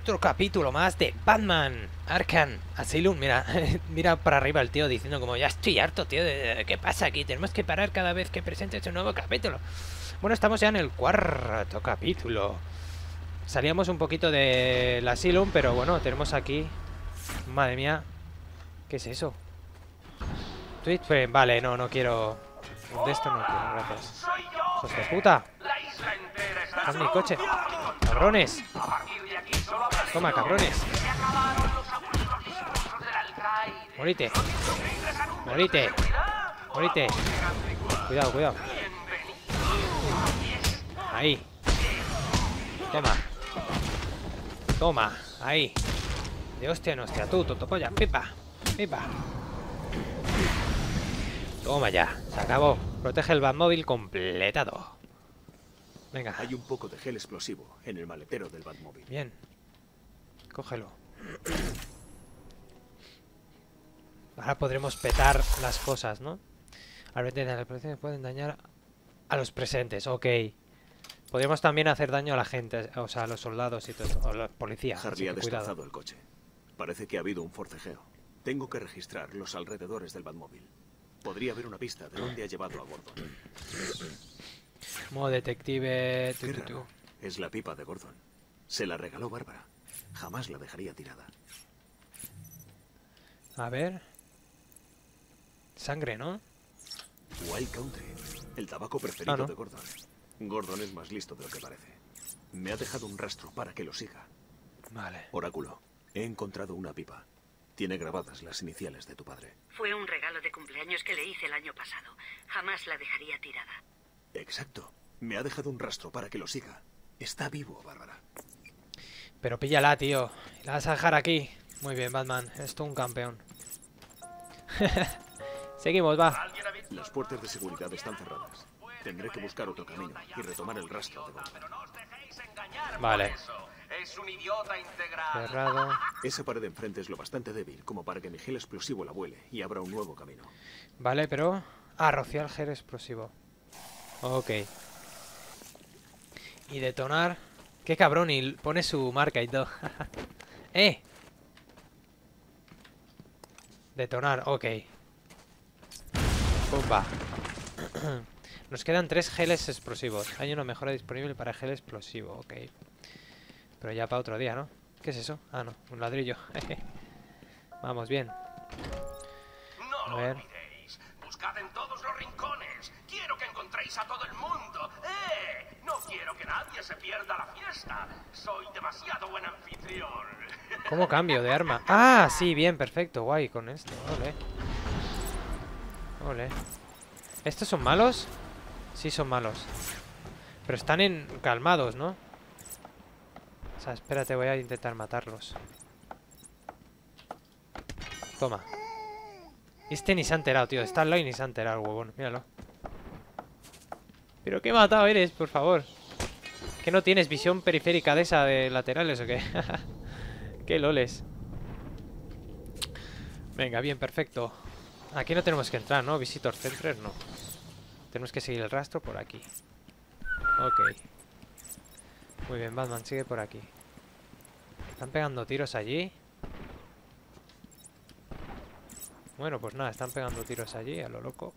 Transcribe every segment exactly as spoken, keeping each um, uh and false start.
otro capítulo más de Batman Arkham Asylum. Mira, mira para arriba el tío diciendo como ya estoy harto, tío, de, de, ¿qué pasa aquí? Tenemos que parar cada vez que presentes un nuevo capítulo. Bueno, estamos ya en el cuarto capítulo. Salíamos un poquito del Asylum, pero bueno, tenemos aquí... Madre mía. ¿Qué es eso? Twitch Frame, vale, no, no quiero... De esto no quiero, gracias. ¡Hijos de puta! ¡Haz mi coche! ¡Cabrones! Toma, cabrones. Morite. Morite. Morite. Cuidado, cuidado. Ahí. Toma. Toma. Ahí. De hostia en hostia. Tú, totopolla. Pipa. Pipa. Toma ya. Se acabó. Protege el Batmóvil completado. Venga. Hay un poco de gel explosivo en el maletero del Batmóvil. Bien. Cógelo. Ahora podremos petar las cosas, ¿no? Al ver de la protección pueden dañar a los presentes. Ok. Podríamos también hacer daño a la gente, o sea, a los soldados y todo esto, o a la policía. Harley ha cuidado. destrozado el coche. Parece que ha habido un forcejeo. Tengo que registrar los alrededores del Batmóvil. Podría haber una pista de dónde ha llevado a Gordon. Modo detective... Qué raro. Es la pipa de Gordon. Se la regaló Bárbara. Jamás la dejaría tirada. A ver... Sangre, ¿no? Wild Country. El tabaco preferido ah, ¿no? de Gordon. Gordon es más listo de lo que parece. Me ha dejado un rastro para que lo siga. Vale. Oráculo. He encontrado una pipa. Tiene grabadas las iniciales de tu padre. Fue un regalo de cumpleaños que le hice el año pasado. Jamás la dejaría tirada. Exacto. Me ha dejado un rastro para que lo siga. Está vivo, Bárbara. Pero píllala, tío. La vas a dejar aquí. Muy bien, Batman. Eres tú un campeón. Seguimos, va. Las puertas de seguridad están cerradas. Tendré que buscar otro camino y retomar el rastro de Gordon. Vale. Es un idiota integral. Cerrado. Esa pared de enfrente es lo bastante débil como para que mi gel explosivo la vuele y abra un nuevo camino. Vale, pero... Ah, rociar gel explosivo. Ok. Y detonar... Qué cabrón, y pone su marca y todo. ¡Eh! Detonar, ok. Pumba. Nos quedan tres geles explosivos. Hay una mejora disponible para gel explosivo, ok. Pero ya para otro día, ¿no? ¿Qué es eso? Ah, no, un ladrillo. Vamos, bien. No A lo ver. olvidéis. Buscad en todos los rincones. Quiero que encontréis a todo el mundo. ¡Eh! No quiero que nadie se pierda la fiesta. Soy demasiado buen anfitrión. ¿Cómo cambio de arma? Ah, sí, bien, perfecto. Guay con esto. Ole. Ole. ¿Estos son malos? Sí, son malos. Pero están en calmados, ¿no? O sea, espérate, voy a intentar matarlos. Toma. Este ni se ha enterado, tío. Está al lado y ni se ha enterado, el huevón. Míralo. ¿Pero qué matado eres, por favor? ¿Que no tienes visión periférica de esa de laterales o qué? Qué loles. Venga, bien, perfecto. Aquí no tenemos que entrar, ¿no? Visitor Center, no. Tenemos que seguir el rastro por aquí. Ok. Muy bien, Batman, sigue por aquí. Están pegando tiros allí. Bueno, pues nada, están pegando tiros allí, a lo loco.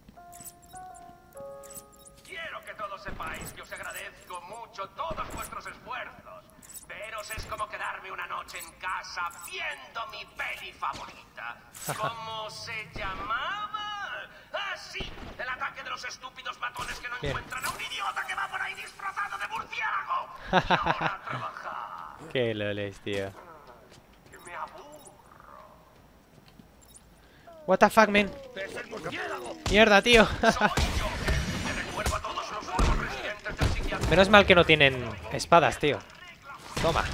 Quiero que todos sepáis que os agradezco mucho todos vuestros esfuerzos. Veros es como quedarme una noche en casa viendo mi peli favorita. ¿Cómo se llamaba? ¡Ah, sí! El ataque de los estúpidos matones que no Bien. encuentran a un idiota que va por ahí disfrazado de murciélago. Y ahora a trabajar. Qué loles, tío. Que me aburro. What the fuck, man. ¡Es el murciélago! Mierda, tío. ¡Soy yo! Me recuerdo a todos los nuevos residentes del psiquiatra. Menos mal que no tienen espadas, tío. Toma.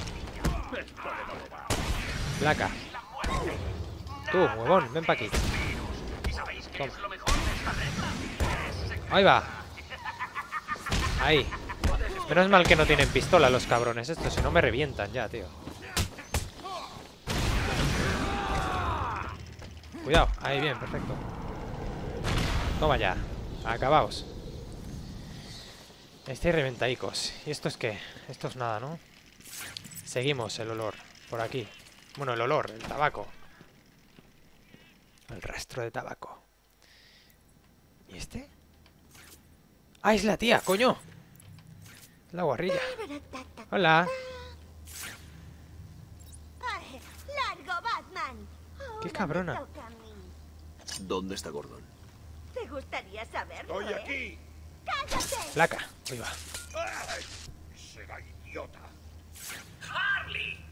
Placa. Tú, huevón, ven pa' aquí. ¿Y sabéis qué Toma. es lo mejor de esta regla? Ahí va. Ahí. Menos mal que no tienen pistola los cabrones estos, si no me revientan ya, tío. Cuidado, ahí bien, perfecto. Toma ya. Acabaos. Estáis reventaicos. ¿Y esto es qué? Esto es nada, ¿no? Seguimos el olor. Por aquí. Bueno, el olor, el tabaco. El rastro de tabaco. ¿Y este? ¡Ah, es la tía, coño! La guarrilla. Hola. Ay, largo, Batman. Qué Ahora cabrona. me toca a mí. ¿Dónde está Gordon? ¿Te gustaría saberlo, ¡Estoy eh? aquí! ¡Cállate! Placa. Ahí va. ¡Ay! Será idiota. ¡Harley!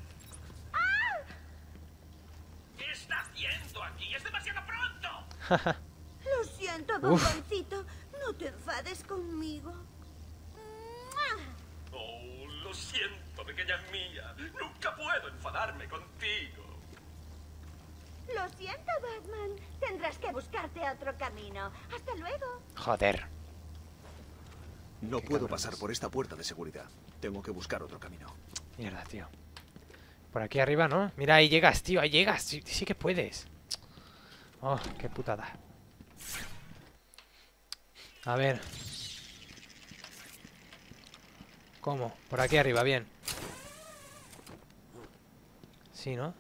¿Qué está haciendo aquí? ¡Es demasiado pronto! Lo siento, bomboncito. No te enfades conmigo. ¡Mua! Oh, lo siento, pequeña mía. Nunca puedo enfadarme contigo. Lo siento, Batman. Tendrás que buscarte otro camino. Hasta luego. Joder. No Qué puedo cabrones. pasar por esta puerta de seguridad. Tengo que buscar otro camino. Mierda, tío. Por aquí arriba, ¿no? Mira, ahí llegas, tío. Ahí llegas. Sí, sí que puedes. Oh, qué putada. A ver. ¿Cómo? Por aquí arriba, bien. Sí, ¿no?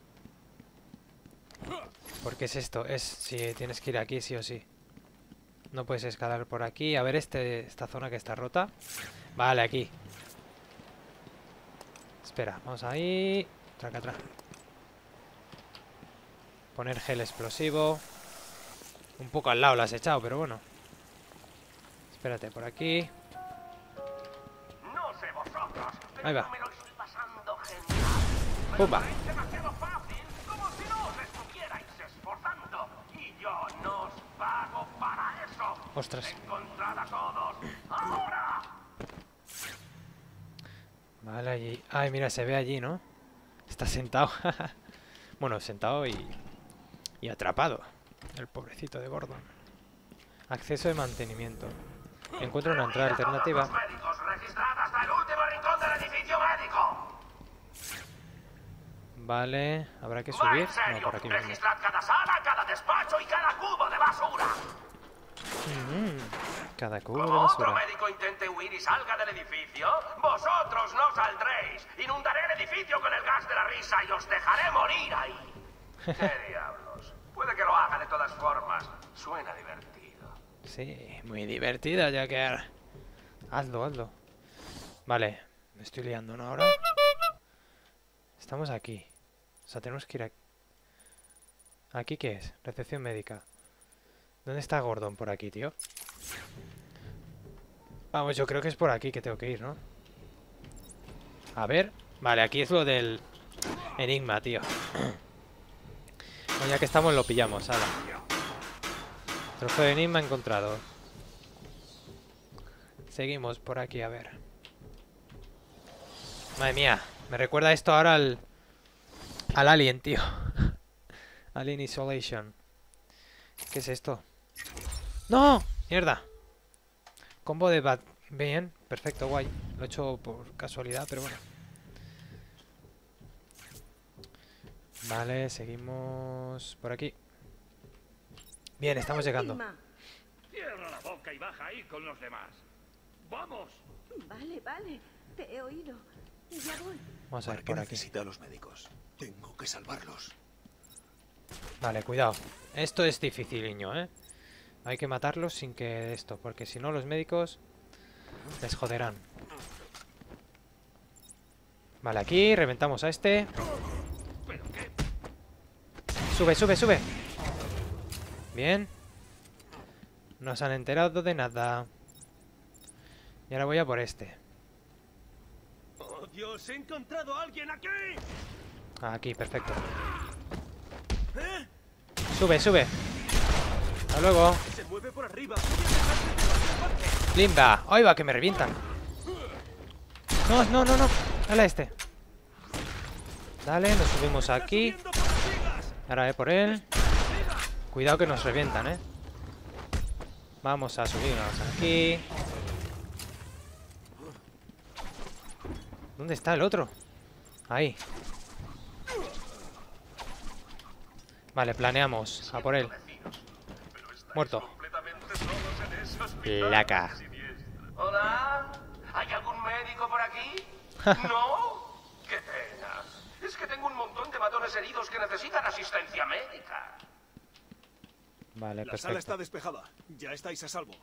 ¿Por qué es esto? Es si tienes que ir aquí, sí o sí. No puedes escalar por aquí. A ver este, esta zona que está rota. Vale, aquí. Espera, vamos ahí. Traca, traca. Poner gel explosivo. Un poco al lado lo has echado, pero bueno. Espérate, por aquí. No sé vosotros, pero Ahí va. yo me lo estoy pasando genial. Pumba. Es demasiado fácil, como si no os estuvierais esforzando. Y yo no os pago para eso. Ostras. Encontrad a todos ahora. Vale, allí. Ay, mira, se ve allí, ¿no? Está sentado. Bueno, sentado y... Y atrapado. El pobrecito de Gordon. Acceso de mantenimiento. Encuentro una entrada alternativa. Los médicos, registrad hasta el último rincón del edificio médico. Vale, ¿habrá que Va, subir? en serio, No, por aquí mismo. registrad cada sala, cada despacho y cada cubo de basura. Mm, cada cubo de Como otro basura. médico intente huir y salga del edificio, vosotros no saldréis. Inundaré el edificio con el gas de la risa y os dejaré morir ahí. ¿Qué diablos? Puede que lo haga de todas formas. Suena divertido. Sí, muy divertido, ya que... Hazlo, hazlo. Vale, me estoy liando, ¿no? Ahora. Estamos aquí. O sea, tenemos que ir aquí. ¿Aquí qué es? Recepción médica. ¿Dónde está Gordon? Por aquí, tío. Vamos, yo creo que es por aquí que tengo que ir, ¿no? A ver. Vale, aquí es lo del enigma, tío. Bueno, ya que estamos lo pillamos, ala. Trozo de enigma encontrado. Seguimos por aquí, a ver. Madre mía, me recuerda esto ahora al... Al Alien, tío. Alien Isolation. ¿Qué es esto? ¡No! ¡Mierda! Combo de Bat... Bien, perfecto, guay. Lo he hecho por casualidad, pero bueno. Vale, seguimos por aquí. Bien, estamos llegando. Encima. Cierra la boca y baja ahí con los demás. ¡Vamos! Vale, vale. Te he oído. Ya voy. Vamos a ¿Para ver qué por aquí. necesita a los médicos? Tengo que salvarlos. Vale, cuidado. Esto es dificiliño, ¿eh? Hay que matarlos sin que esto, porque si no los médicos les joderán. Vale, aquí reventamos a este. ¿Pero qué? Sube, sube, sube. Bien. No se han enterado de nada. Y ahora voy a por este. ¡Oh, Dios! ¡He encontrado a alguien aquí! Aquí, perfecto. ¿Eh? Sube, sube. Hasta luego. Se mueve por arriba. Limba. ¡Ay, va! Que me revientan. No, no, no, no. Dale a este. Dale, nos subimos aquí. ¡Subiendo por las vigas! Ahora eh por él. Cuidado que nos revientan, eh. Vamos a subirnos aquí. ¿Dónde está el otro? Ahí. Vale, planeamos. A por él. Muerto. Completamente solos en ese hospital Placa. siniestro. Hola, ¿hay algún médico por aquí? ¿No? ¡Qué pena! Es que tengo hombres heridos que necesitan asistencia médica. Vale, La perfecto. sala está despejada. Ya estáis a salvo.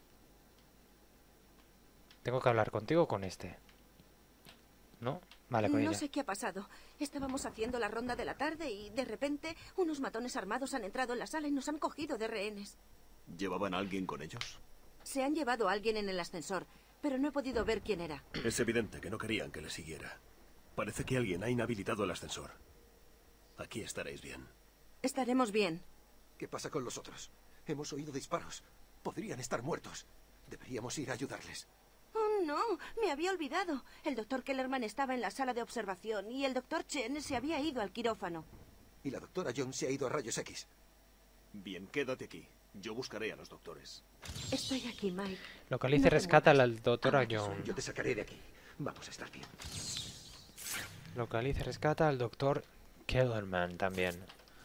Tengo que hablar contigo o con este. ¿No? Vale, con No ella. sé qué ha pasado. Estábamos haciendo la ronda de la tarde y, de repente, unos matones armados han entrado en la sala y nos han cogido de rehenes. ¿Llevaban a alguien con ellos? Se han llevado a alguien en el ascensor, pero no he podido ver quién era. Es evidente que no querían que le siguiera. Parece que alguien ha inhabilitado el ascensor. Aquí estaréis bien. Estaremos bien. ¿Qué pasa con los otros? Hemos oído disparos. Podrían estar muertos. Deberíamos ir a ayudarles. Oh, no, me había olvidado. El doctor Kellerman estaba en la sala de observación y el doctor Chen se había ido al quirófano. Y la doctora Young se ha ido a rayos X. Bien, quédate aquí. Yo buscaré a los doctores. Estoy aquí, Mike. Localiza y No te rescata a la muevas. doctora Ahora Young. Yo te sacaré de aquí. Vamos a estar bien. Localiza y rescata al doctor Kellerman también.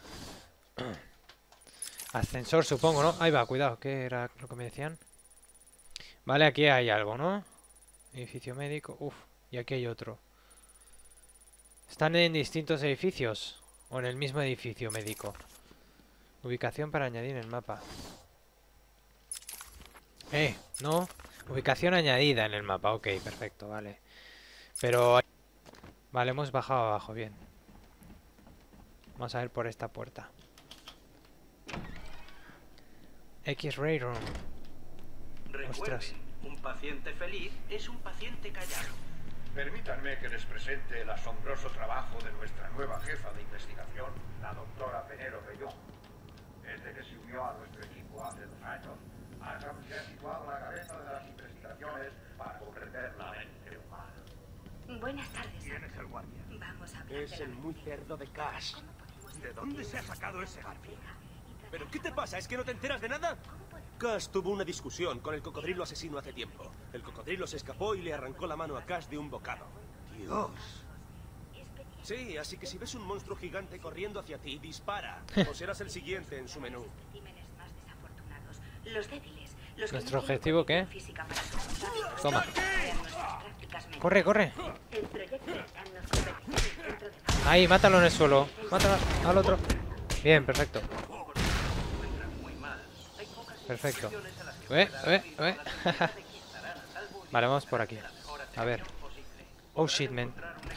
Ascensor, supongo, ¿no? Ahí va, cuidado, ¿qué era lo que me decían? Vale, aquí hay algo, ¿no? Edificio médico. Uf, y aquí hay otro. ¿Están en distintos edificios? ¿O en el mismo edificio médico? Ubicación para añadir en el mapa. Eh, no. Ubicación añadida en el mapa. Ok, perfecto, vale. Pero... Vale, hemos bajado abajo, bien. Vamos a ver por esta puerta. X-Ray Room. Ostras. Recuerden, un paciente feliz es un paciente callado. Permítanme que les presente el asombroso trabajo de nuestra nueva jefa de investigación, la doctora Penélope Young. Desde que se unió a nuestro equipo hace dos años, Arkham se ha situado a la cabeza de las investigaciones para comprender la mente humana. Buenas tardes. ¿Quién es el guardia? Vamos a hablar Es de la el muy cerdo de Cash. ¿De dónde se ha sacado ese garfio? ¿Pero qué te pasa? ¿Es que no te enteras de nada? Cash tuvo una discusión con el cocodrilo asesino hace tiempo. El cocodrilo se escapó y le arrancó la mano a Cash de un bocado. Dios. Sí, así que si ves un monstruo gigante corriendo hacia ti, dispara. O serás el siguiente en su menú. especímenes más desafortunados. Los débiles. Los que ¿Nuestro no tienen objetivo qué? condición física para soportar Toma. nuestras prácticas médicas. Corre, corre. El proyecto Scan nos convertirá en el centro de Ahí, mátalo en el suelo. Mátalo al otro. Bien, perfecto. Perfecto. Eh, eh, eh. Vale, vamos por aquí. A ver. Oh shit, man.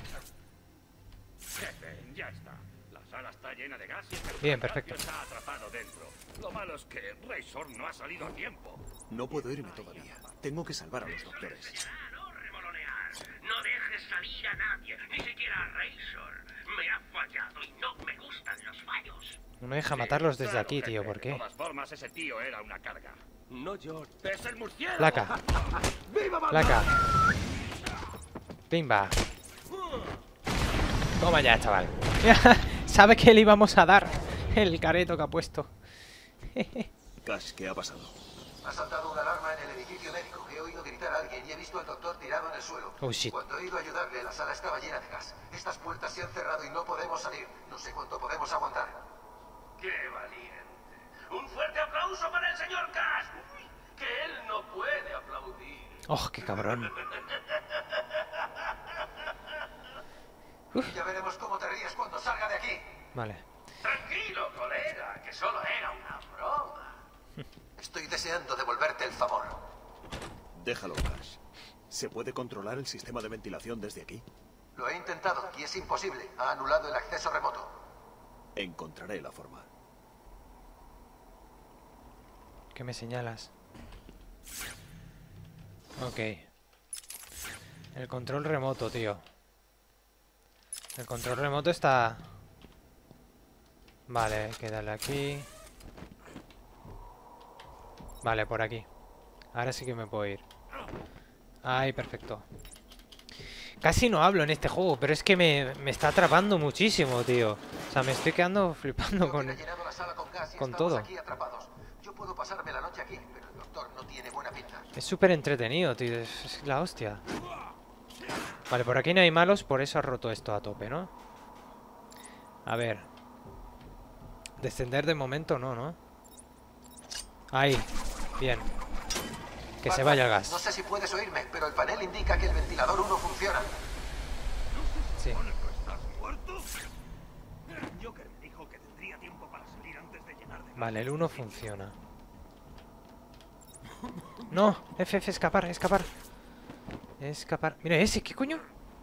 Jefe, ya está. La sala está llena de gas y el Bien, Garfio perfecto. está atrapado dentro. Lo malo es que Razor no ha salido a tiempo. No puedo irme todavía. Tengo que salvar a los doctores. No remolonear. No dejes salir a nadie, ni siquiera a Razor. Me ha fallado y no me gustan los fallos. No me deja matarlos desde Claro, aquí, tío. jefe, ¿Por qué? De todas formas, ese tío era una carga. No, George. ¡Es el murciélago! Placa. Placa. Pimba. Toma ya, chaval. Sabe que le íbamos a dar el careto que ha puesto. Cash, ¿qué ha pasado? Ha saltado una alarma en el edificio médico. He oído gritar a alguien y he visto al doctor tirado en el suelo. Oh, shit. Cuando he ido a ayudarle, la sala estaba llena de gas. Estas puertas se han cerrado y no podemos salir. No sé cuánto podemos aguantar. ¡Qué valiente! ¡Un fuerte aplauso para el señor Cash! Uy, que él no puede aplaudir. Oh, qué cabrón. Ya veremos cómo te ríes cuando salga de aquí. Vale. Tranquilo, colega, que solo era una broma. Estoy deseando devolverte el favor. Déjalo, Cash. ¿Se puede controlar el sistema de ventilación desde aquí? Lo he intentado y es imposible. Ha anulado el acceso remoto. Encontraré la forma. ¿Qué me señalas? Ok. El control remoto, tío. El control remoto está... Vale, hay que darle aquí. Vale, por aquí. Ahora sí que me puedo ir. Ahí, perfecto. Casi no hablo en este juego, pero es que me, me está atrapando muchísimo, tío. O sea, me estoy quedando flipando con, He llenado la sala con gas y con estamos todo. aquí atrapados. Yo puedo pasarme la noche aquí, pero el doctor no tiene buena pinta. Es súper entretenido, tío. Es, es la hostia. Vale, por aquí no hay malos, por eso ha roto esto a tope, ¿no? A ver. Descender de momento no, ¿no? Ahí. Bien. Que se vaya el gas. No sé si puedes oírme, pero el panel indica que el ventilador uno funciona. Sí. Vale, el uno funciona. No, F, F, escapar, escapar. Escapar. Mira ese, ¿qué coño?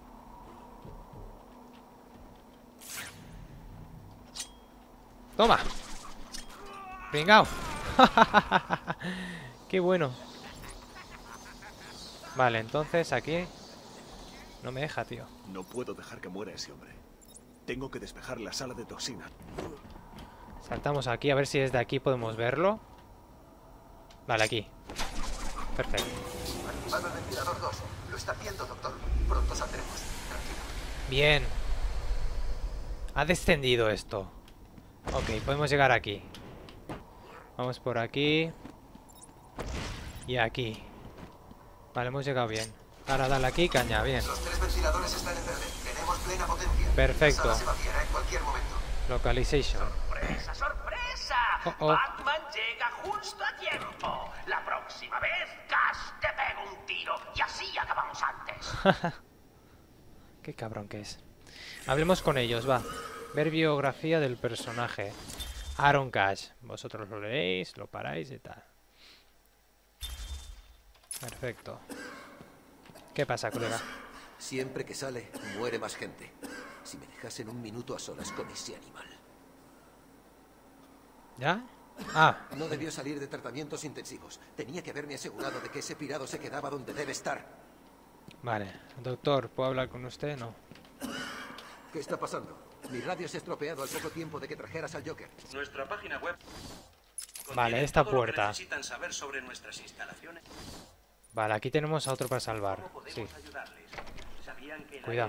Toma. Pringao. Qué bueno. Vale, entonces aquí no me deja, tío. No puedo dejar que muera ese hombre. Tengo que despejar la sala de toxina. Saltamos aquí, a ver si desde aquí podemos verlo. Vale, aquí. Perfecto. Activado el ventilador dos. Lo está haciendo, doctor. Pronto saldremos. Tranquilo. Bien. Ha descendido esto. Ok, podemos llegar aquí. Vamos por aquí. Y aquí. Vale, hemos llegado bien. Ahora dale aquí, caña, bien. Los tres ventiladores están en verde. Tenemos plena potencia. Perfecto. La sala se vaciará en cualquier momento. Localization. ¡Sorpresa, sorpresa! Oh, oh. Batman llega justo a tiempo. La próxima vez, Cash te pega un tiro y así acabamos antes. Qué cabrón que es. Hablemos con ellos, va. Ver biografía del personaje. Aaron Cash. Vosotros lo leéis, lo paráis y tal. Perfecto. ¿Qué pasa, colega? Siempre que sale, muere más gente. Si me dejasen un minuto a solas con ese animal. ¿Ya? Ah. No debió salir de tratamientos intensivos. Tenía que haberme asegurado de que ese pirado se quedaba donde debe estar. Vale. Doctor, ¿puedo hablar con usted? No. ¿Qué está pasando? Mi radio se ha estropeado al poco tiempo de que trajeras al Joker. Nuestra página web. Vale, esta todo lo que puerta. necesitan saber sobre nuestras instalaciones. Vale, aquí tenemos a otro para salvar. Sí. Cuidado.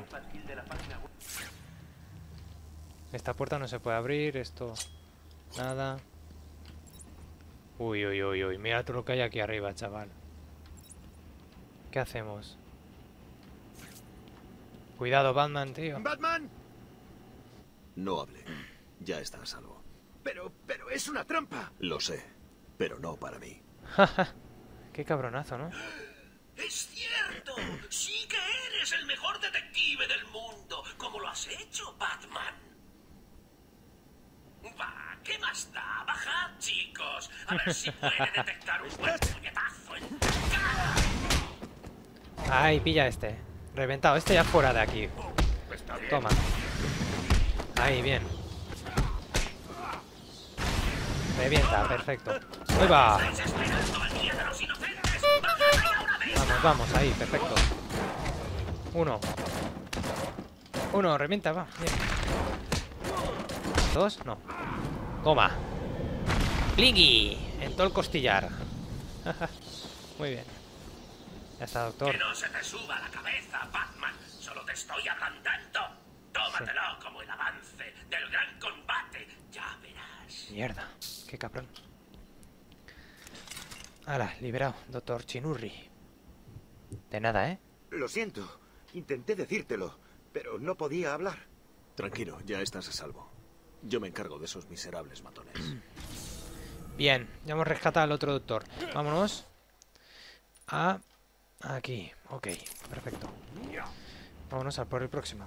Esta puerta no se puede abrir, esto... Nada. Uy, uy, uy, uy. Mira todo lo que hay aquí arriba, chaval. ¿Qué hacemos? Cuidado, Batman, tío. ¡Batman! No hable. Ya está a salvo. Pero, pero es una trampa. Lo sé, pero no para mí. Qué cabronazo, ¿no? ¡Es cierto! ¡Sí que eres el mejor detective del mundo! ¿Cómo lo has hecho, Batman? Va, ¿qué más da? Bajad, chicos. A ver si puede detectar un buen puñetazo en cara. Ay, pilla este. Reventado. Este ya fuera de aquí. Toma. Ahí, bien. Revienta, perfecto. ¡Ahí va! Vamos, vamos, ahí, perfecto. Uno. Uno, revienta, va. Bien. Dos, no. Toma. Plingui. En todo el costillar. Muy bien. Ya está, doctor. Que no se te suba la cabeza, Batman. Solo te estoy ablandando. Tómatelo sí. Como el avance del gran combate. Ya verás. Mierda. Qué cabrón. Hala, liberado, doctor Chinurri. De nada, ¿eh? Lo siento. Intenté decírtelo, pero no podía hablar. Tranquilo, ya estás a salvo. Yo me encargo de esos miserables matones. Bien, ya hemos rescatado al otro doctor. Vámonos. A... Aquí. Ok, perfecto. Vámonos a por el próximo.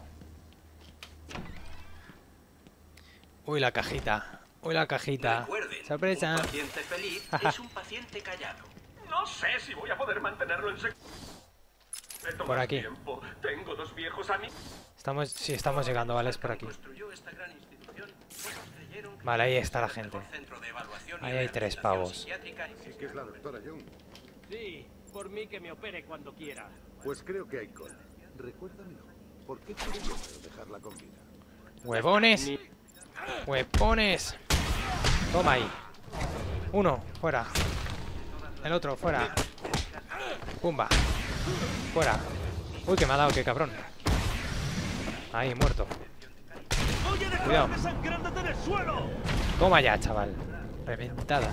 Uy, la cajita. Uy, la cajita. Recuerden, sorpresa. Un paciente feliz es un paciente callado. No sé si voy a poder mantenerlo en secreto. Por aquí. Tiempo. Tengo dos viejos amigos. Estamos, sí, estamos llegando, vale, es por aquí. Vale, ahí está la gente. Ahí hay tres pavos. ¿Sí que es la doctora Young? Sí, por mí que me opere cuando quiera. Pues creo que hay cola. Recuérdamelo. ¿Por qué quiere yo dejarla con vida? ¡Huevones! ¡Huevones! Toma ahí. Uno, fuera. El otro, fuera. Pumba. Fuera. Uy, que me ha dado, qué cabrón. Ahí, muerto. Cuidado. Toma ya, chaval. Reventada.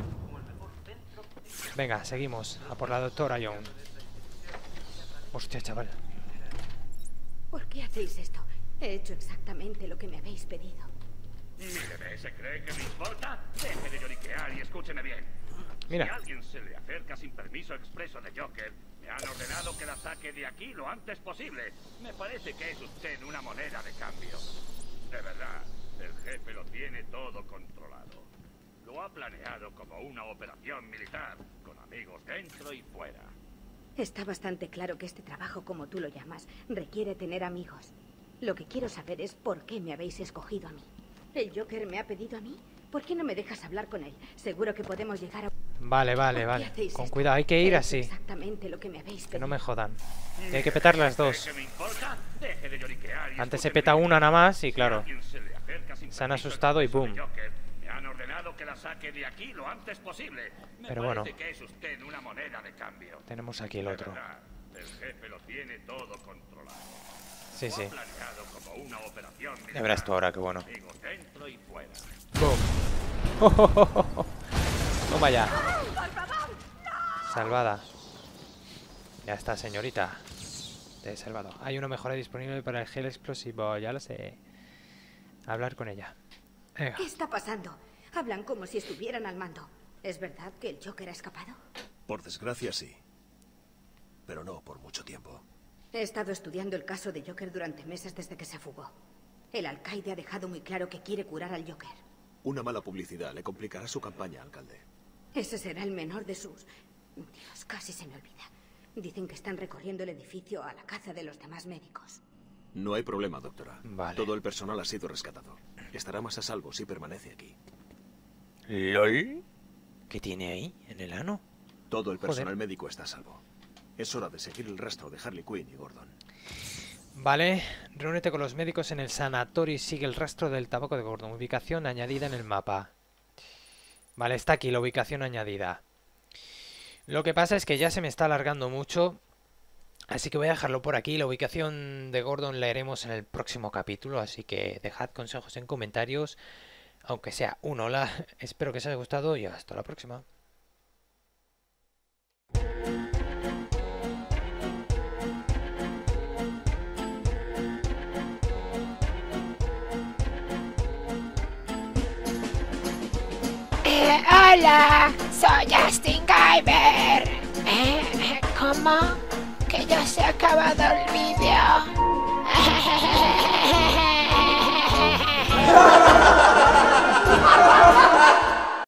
Venga, seguimos. A por la doctora Young. Hostia, chaval. ¿Por qué hacéis esto? He hecho exactamente lo que me habéis pedido. Míreme, ¿se cree que me importa? Deje de lloriquear y escúcheme bien. Mira. Si alguien se le acerca sin permiso expreso de Joker, me han ordenado que la saque de aquí lo antes posible. Me parece que es usted una moneda de cambio. De verdad, el jefe lo tiene todo controlado. Lo ha planeado como una operación militar, con amigos dentro y fuera. Está bastante claro que este trabajo, como tú lo llamas, requiere tener amigos. Lo que quiero saber es por qué me habéis escogido a mí. ¿El Joker me ha pedido a mí? ¿Por qué no me dejas hablar con él? Seguro que podemos llegar a... Vale, vale, vale. Con cuidado, hay que ir así. Exactamente lo que me habéis pedido. Que no me jodan. Y hay que petar las dos. ¿Qué me importa? Deje de lloriquear y Antes se escúcheme peta bien. una nada más y Si claro. alguien se le acerca sin Se han permiso asustado y al profesor boom. Joker, me han ordenado que la saque de aquí lo antes posible. Me Pero parece bueno. que es usted una moneda de cambio. Tenemos aquí el De otro. verdad, el jefe lo tiene todo controlado. Sí, sí. Lo ha planeado como una operación Ya verás tú ahora, qué bueno. amigos dentro y fuera. ¡Boom! Toma ya. Salvada. Ya está, señorita. Te he salvado. Hay una mejora disponible para el gel explosivo. Ya lo sé. Hablar con ella. Venga. ¿Qué está pasando? Hablan como si estuvieran al mando. ¿Es verdad que el Joker ha escapado? Por desgracia, sí. Pero no por mucho tiempo. He estado estudiando el caso de Joker durante meses desde que se fugó. El alcaide ha dejado muy claro que quiere curar al Joker. Una mala publicidad le complicará su campaña, alcalde. Ese será el menor de sus... Dios, casi se me olvida. Dicen que están recorriendo el edificio a la caza de los demás médicos. No hay problema, doctora. Vale. Todo el personal ha sido rescatado. Estará más a salvo si permanece aquí. ¿Lol? ¿Qué tiene ahí? ¿En el ano? Todo el Joder. personal médico está a salvo. Es hora de seguir el rastro de Harley Quinn y Gordon. Vale, reúnete con los médicos en el sanatorio y sigue el rastro del tabaco de Gordon. Ubicación añadida en el mapa. Vale, está aquí la ubicación añadida. Lo que pasa es que ya se me está alargando mucho, así que voy a dejarlo por aquí. La ubicación de Gordon la haremos en el próximo capítulo, así que dejad consejos en comentarios, aunque sea un hola. Espero que os haya gustado y hasta la próxima. Eh, hola, soy Justin Gamer. Eh, ¿Cómo? Que ya se ha acabado el vídeo.